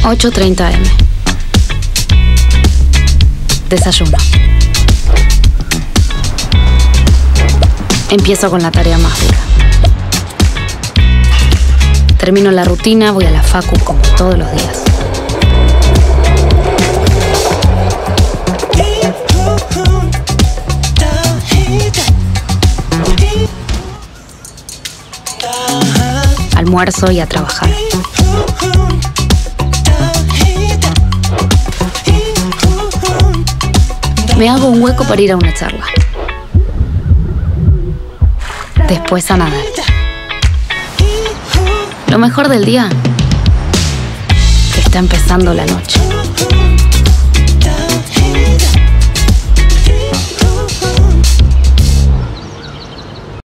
8:30 am. Desayuno. Empiezo con la tarea más dura. Termino la rutina, voy a la facu como todos los días. Almuerzo y a trabajar. Me hago un hueco para ir a una charla. Después a nadar. Lo mejor del día, que está empezando la noche.